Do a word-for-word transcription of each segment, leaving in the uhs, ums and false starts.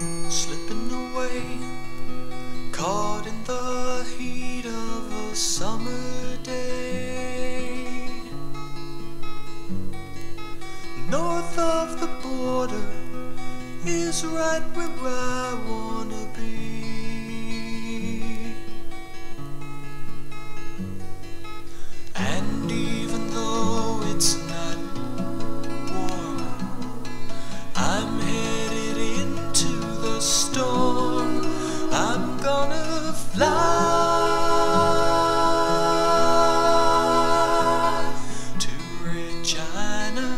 slipping away, caught in the heat of a summer day. North of the border is right where I wanna be. And even though it's not warm, I'm headed into the storm. I'm gonna fly to Regina,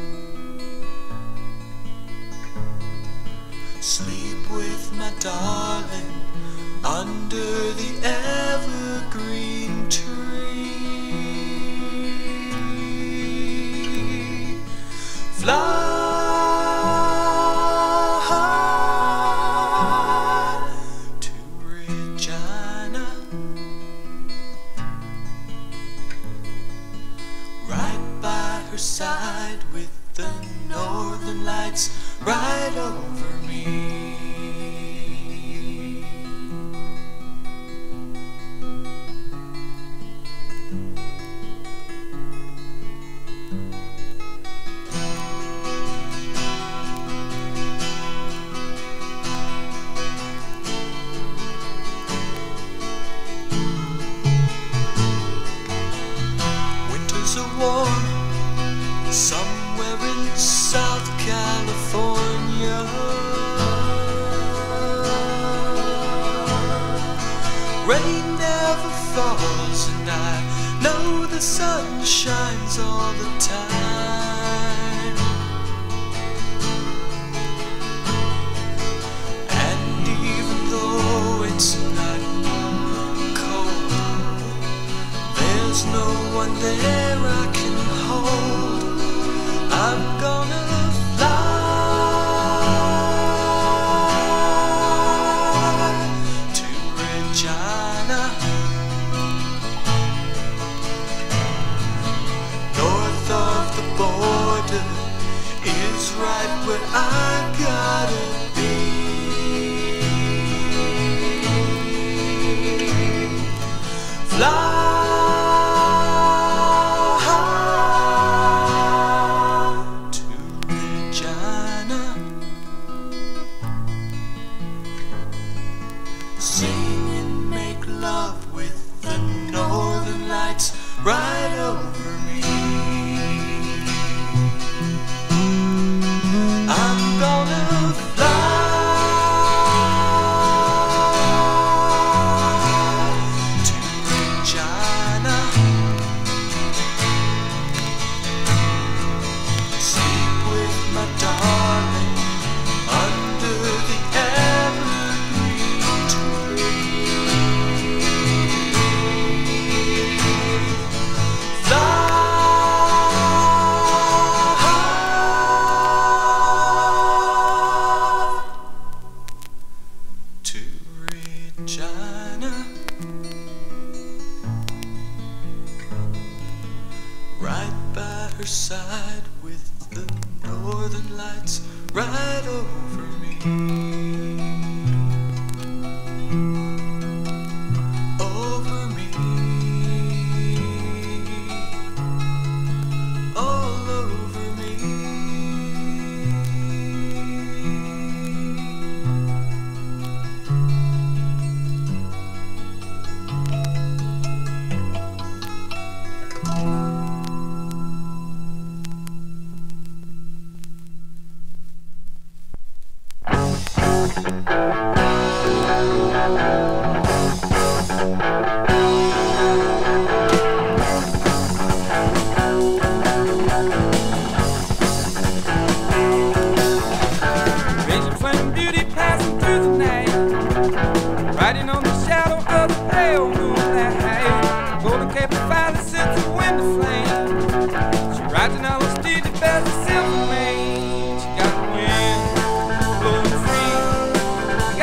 sleep with my darling under the evergreen tree. Fly to Regina, right by her side with the northern lights right over me. Winters are warm somewhere in South California. Rain never falls and I know the sun shines all the time. And even though it's not cold, there's no one there I can hold. I'm gonna fly to Regina, north of the border is right where I gotta be. Fly sing and make love with the northern lights right over me. I'm gonna fly to Regina, sleep with my darling under the evergreen tree. Fly to Regina, right by her side with the northern lights right over me. Over me, all over me. Vision flame beauty passing through the night, riding on the shadow of the pale moonlight. Golden cable fire that sets the wind aflame. She rides in all her steed that bears a silver mane. She got the wind blowing free. She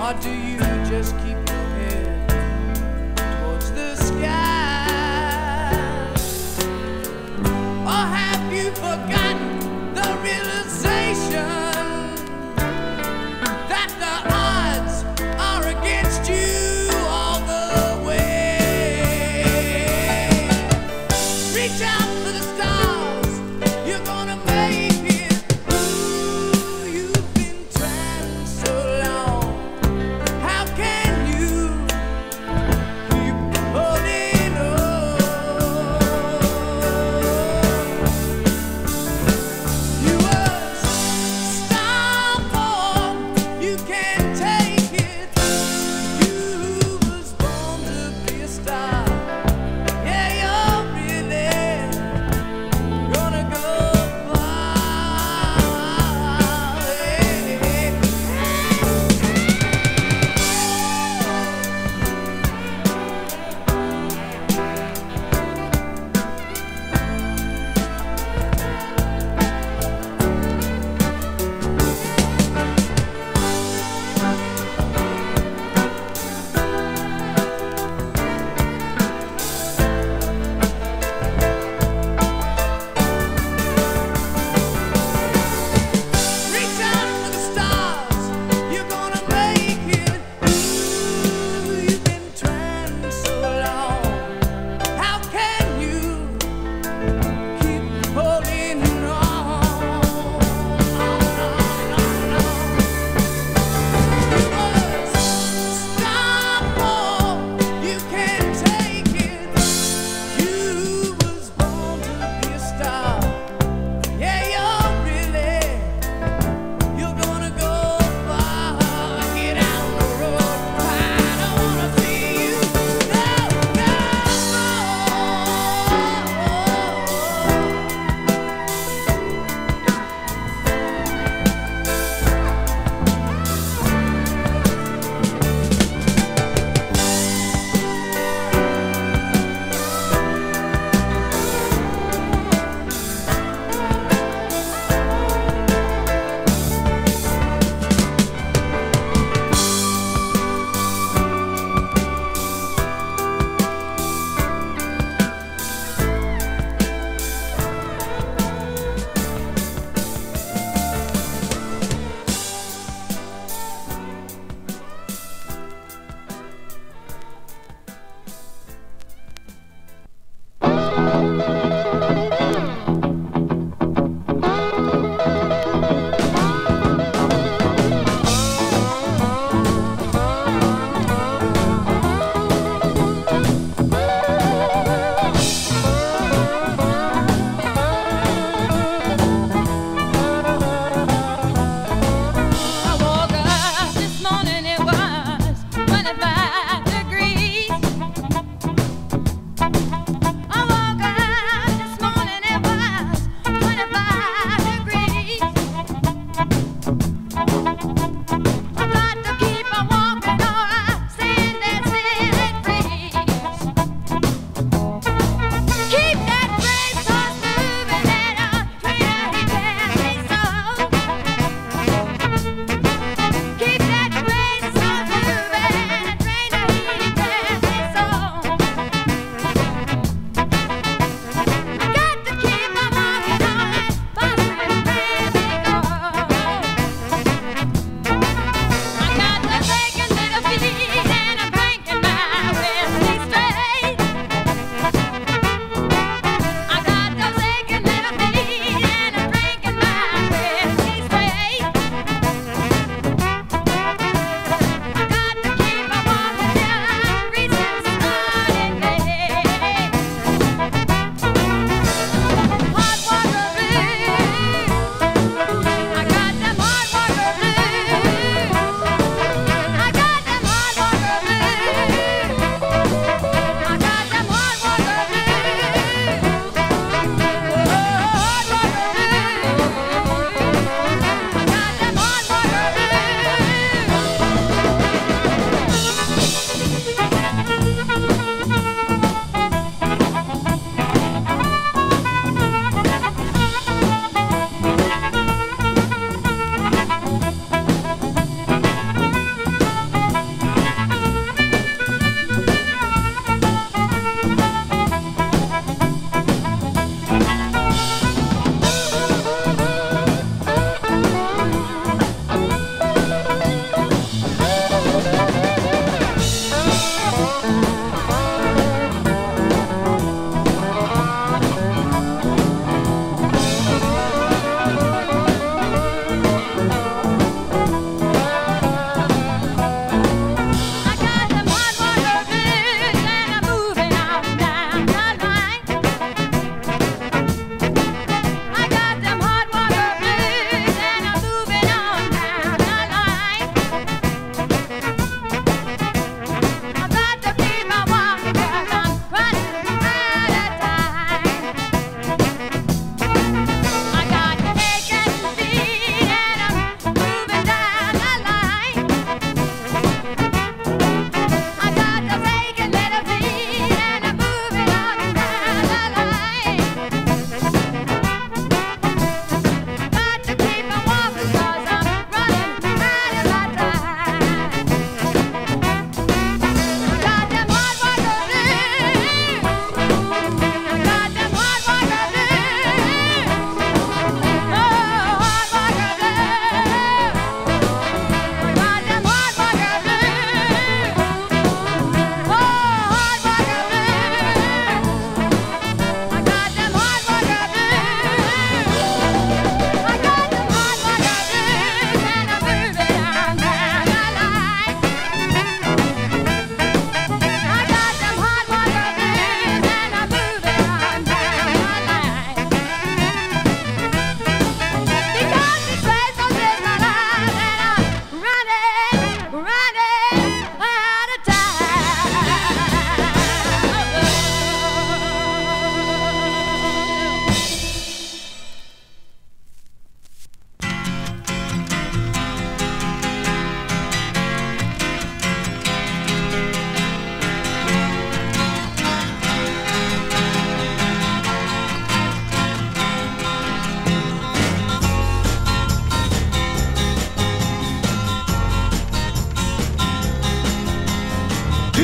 Or do you just keep your head towards the sky? Or have you forgotten the realization that the odds are against you all the way? Reach out to the stars, you're gonna make it. Ooh, you've been trying so long. How can you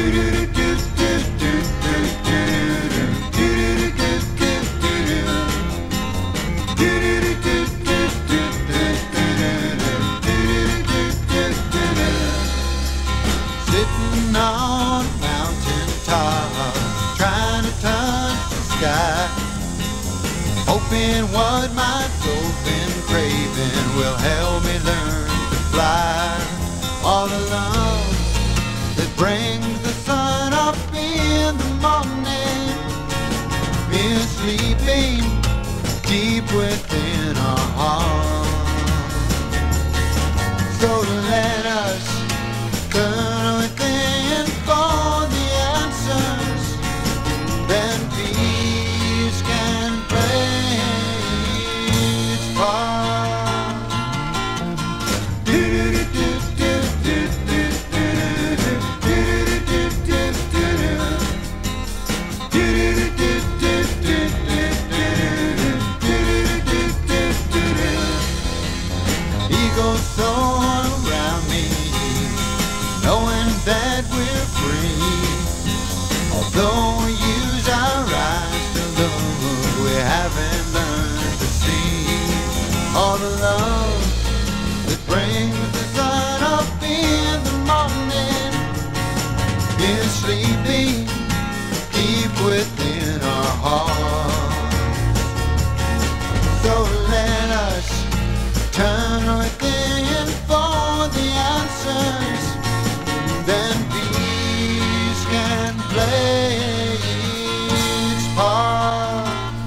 Sitting on a mountain top, trying to touch the sky, hoping what my soul's been craving will help me learn to fly. All the love that brings the sun up in the morning is sleeping deep within our hearts. So let us turn within for the answers, then peace can play its part. Eagles soar around me, knowing that we're free. Although we use our eyes to look, we haven't learned to see. All the love that brings the sun up in the morning is sleeping deep within our hearts. So let us turn within for the answers, then peace can play its part.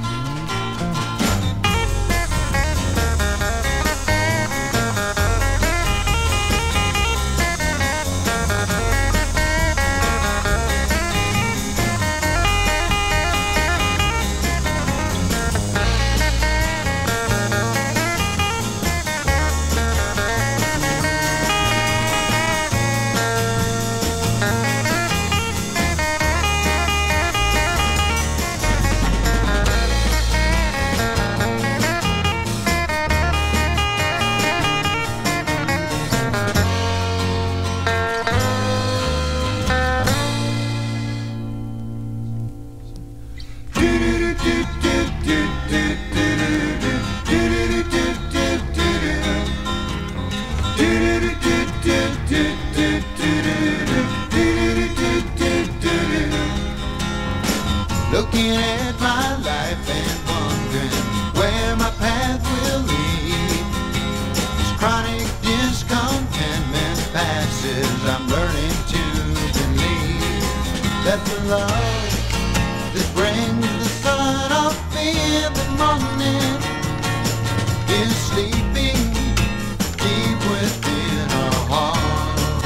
Looking at my life and wondering where my path will lead. As chronic discontentment passes, I'm learning to believe that the love that brings the sun up in the morning is sleeping deep within our hearts.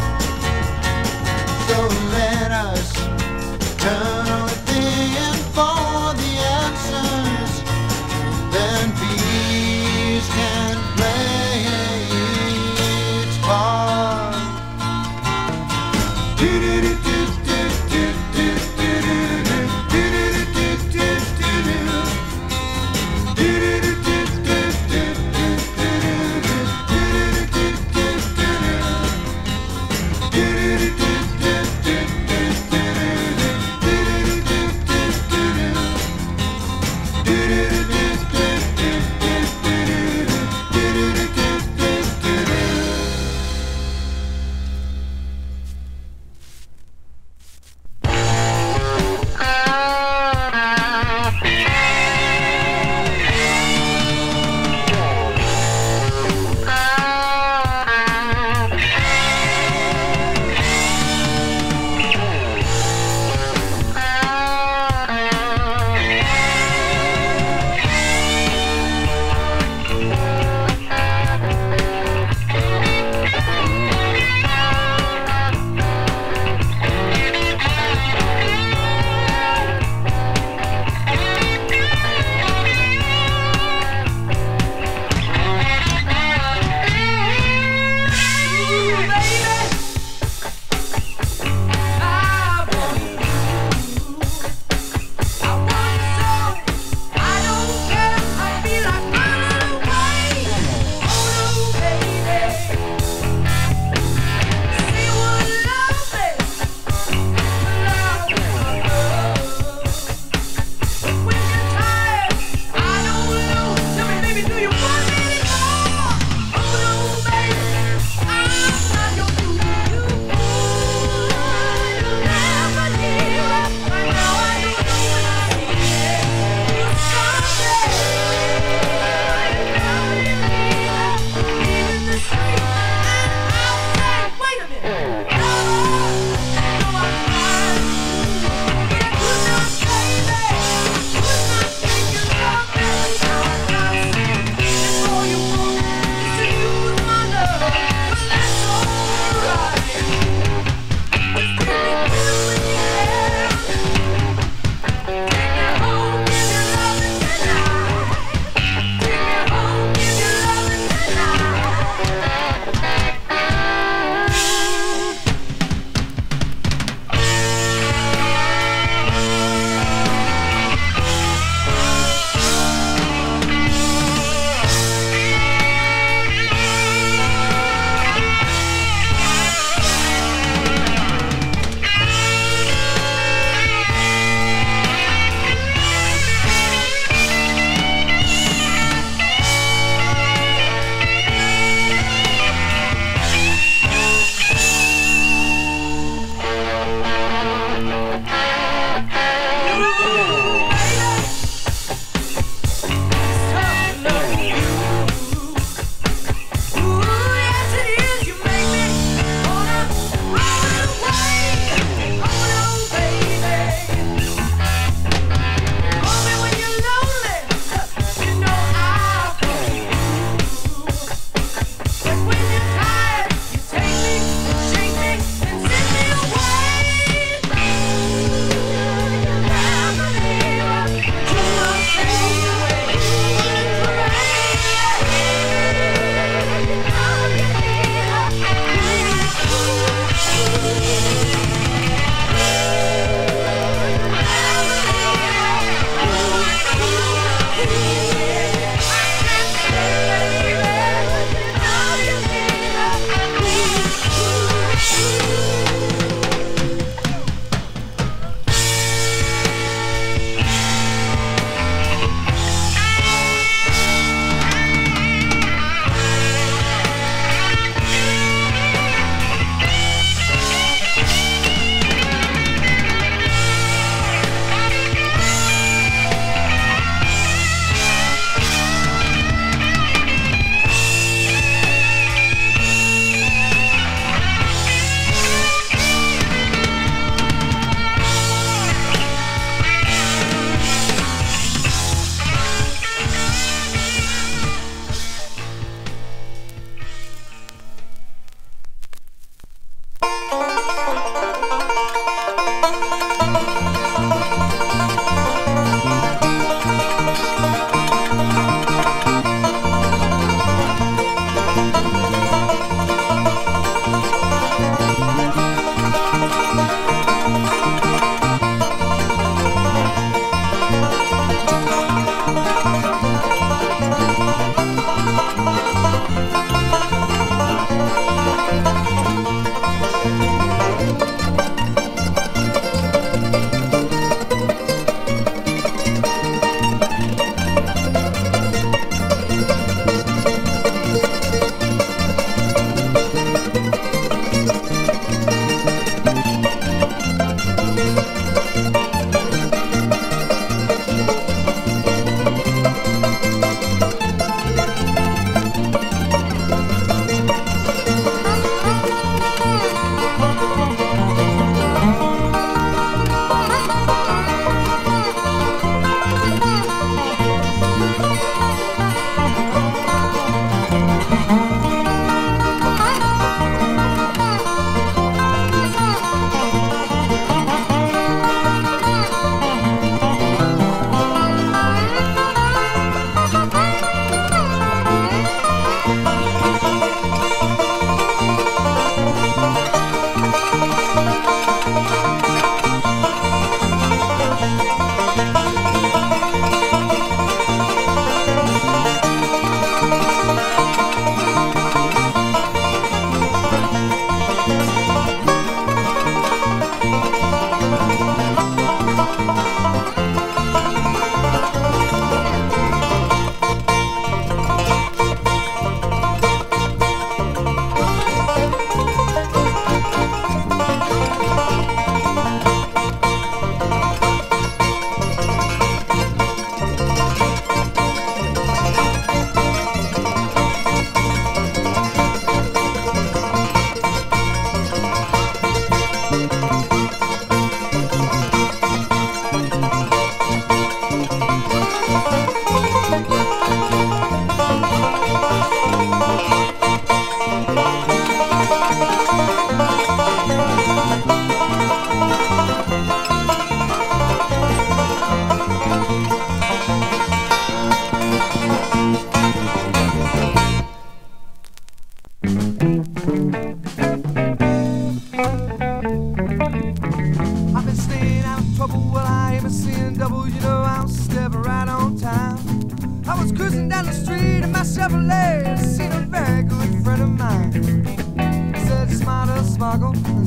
So let us turn within for the answers, then peace can play its part. Do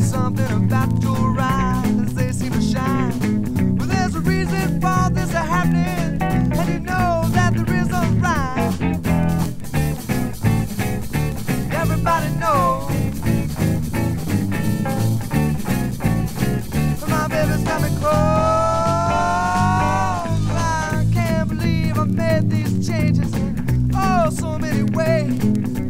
something about your eyes, they seem to shine. But there's a reason for this happening, and you know that there is a rhyme. Everybody knows my baby's got me close. I can't believe I made these changes in oh so many ways.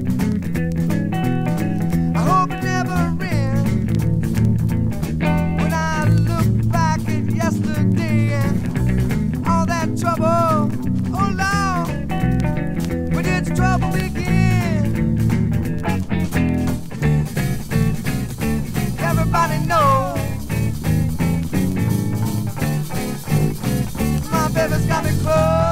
I hope it never ends. When I look back at yesterday and all that trouble, oh Lord, where did the trouble begin? Everybody knows my baby's got me close.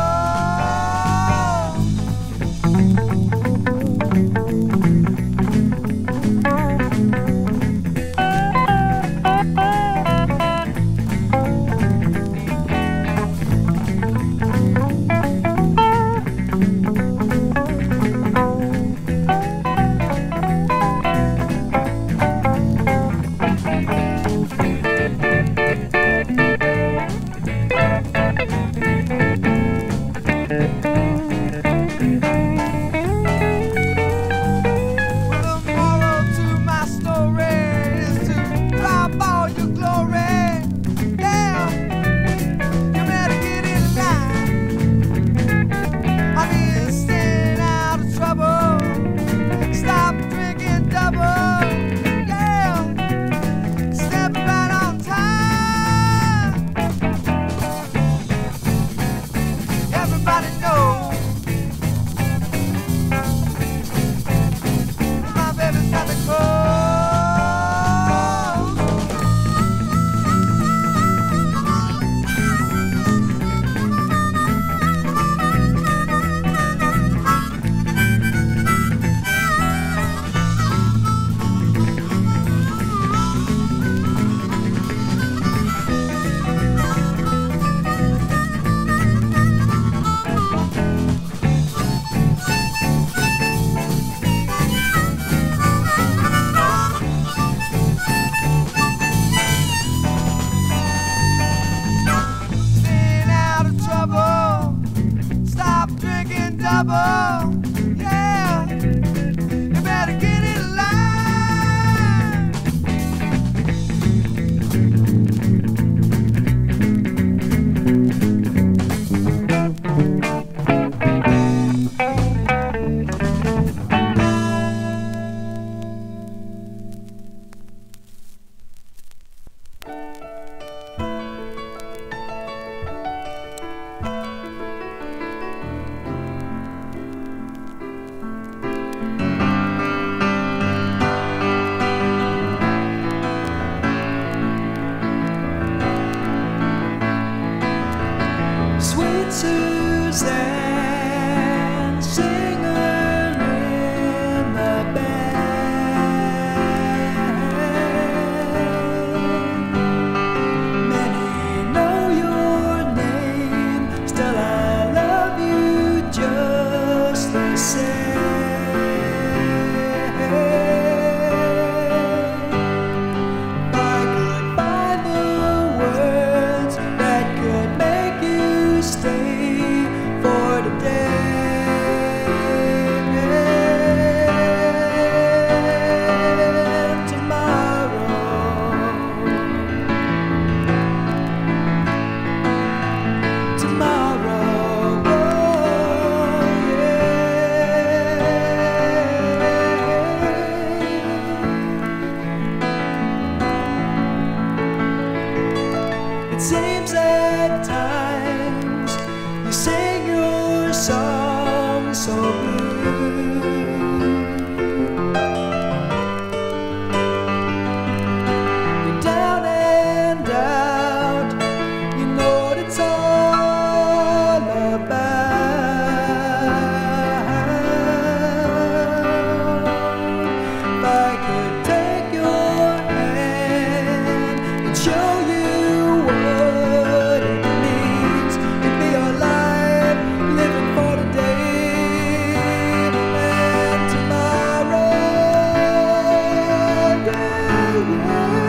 Yeah, you better get in line. Sweet Suzanne, singer in the band. Many know your name, still I love you just the same. If I could find the words that could make you stay for the day. Tomorrow, tomorrow, oh, yeah. It seems at times you sing your song so blue. You're down and out, you know what it's all about. If I could take your hand and show you what it means to be alive, living for today and tomorrow. Yeah, yeah.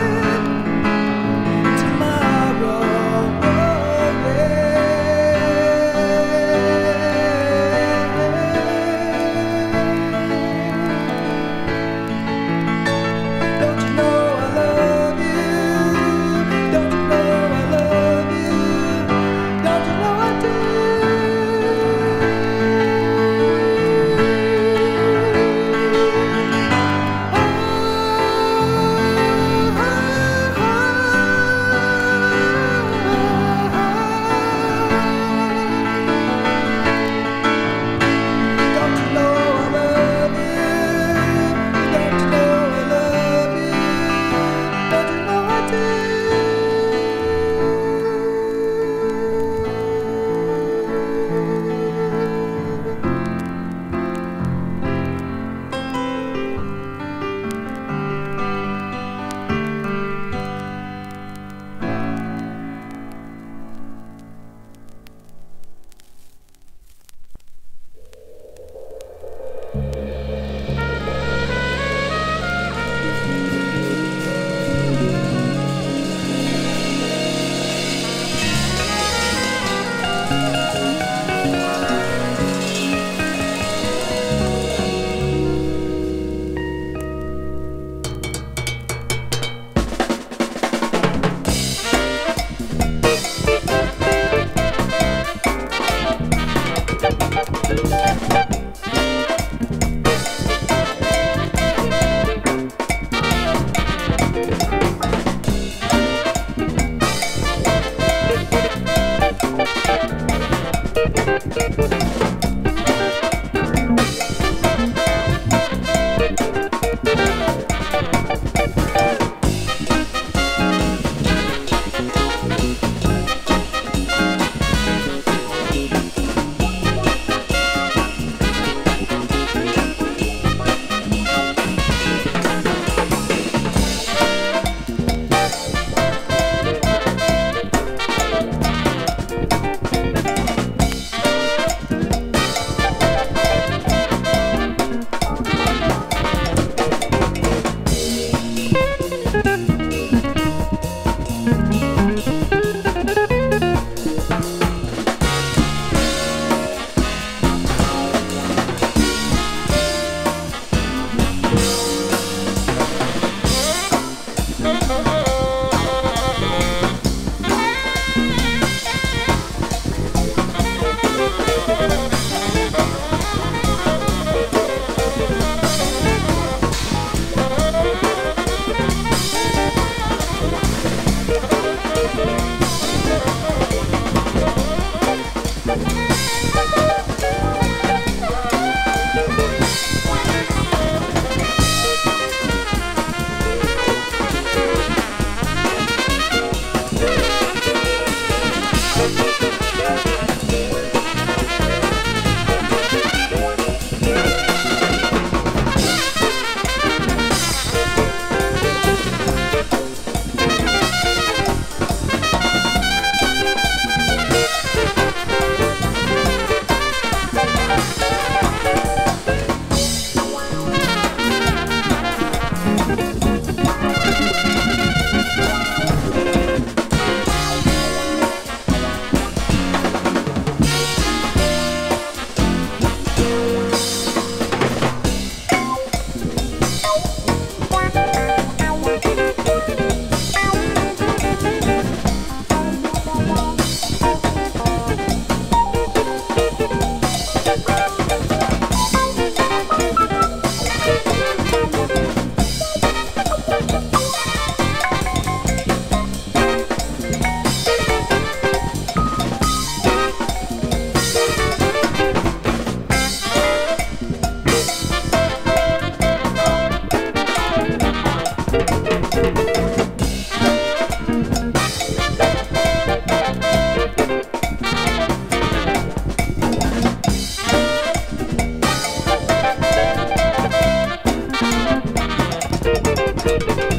Thank you.